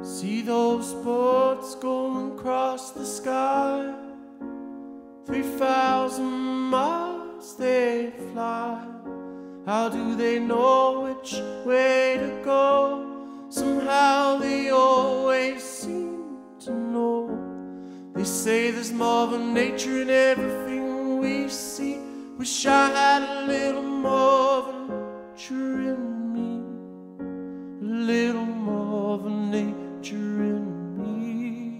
See those boats going across the sky, 3,000 miles they fly. How do they know which way to go? Somehow they always seem to know. They say there's Mother Nature in everything we see. Wish I had a little Mother Nature in me, a little Mother Nature in me.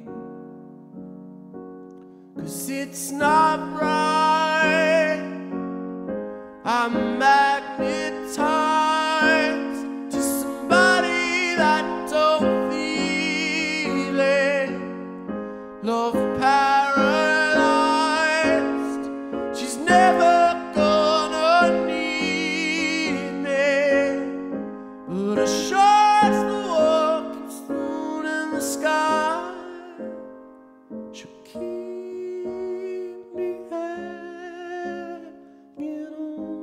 'Cause it's not right, I'm magnetized to somebody that don't feel it. Love paralyzed, she's never gonna need me. But as sure as the world keeps moon in the sky, she'll keep me hanging on.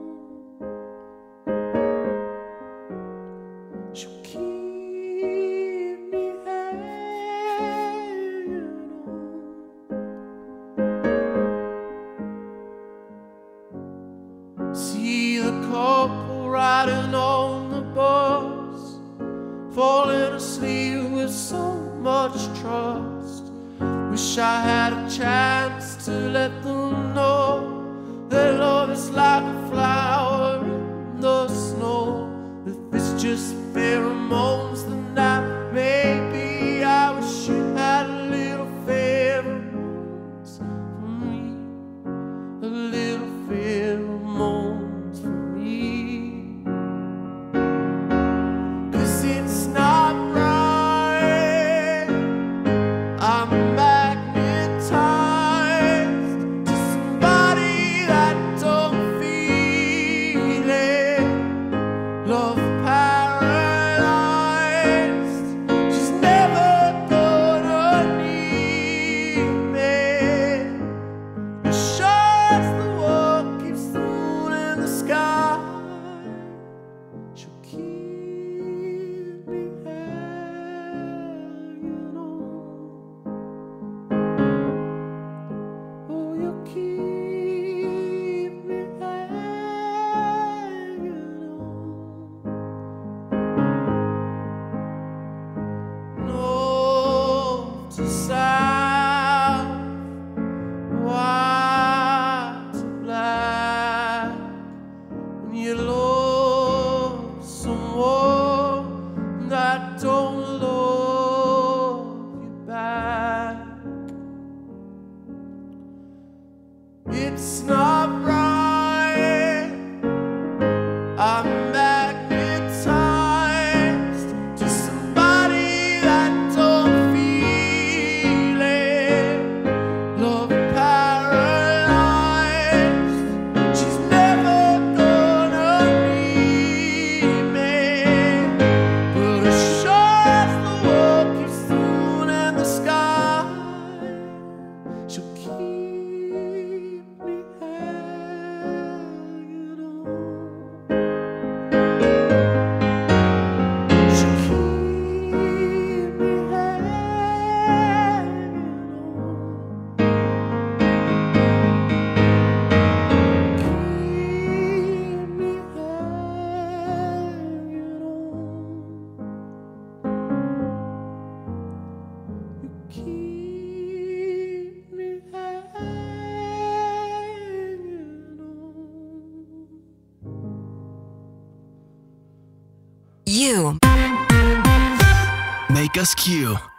She'll keep me hanging on. See the couple riding on the bus, falling asleep with so much trust. Wish I had a chance to let them know that love is like a flower in the snow. If it's just pheromones, then that maybe I wish you had a little pheromones for me, a little pheromones for me. 'Cause it's not right, I'm magnetized to somebody that don't feel it. Love paralyzed, she's never gonna need me. As sure as the world keeps the moon in the sky, she'll keep me hanging on. Oh, you'll keep me hanging on. North to south, white to black. When you love someone that don't love you back, it's not right, I'm magnetized to somebody that don't feel it. Love paralyzed, she's never gonna need me. But as sure as the world keeps the moon in the sky, she'll keep me hanging on. She'll keep me hanging on. Keep me hanging on. You keep me hanging on. You make us Q.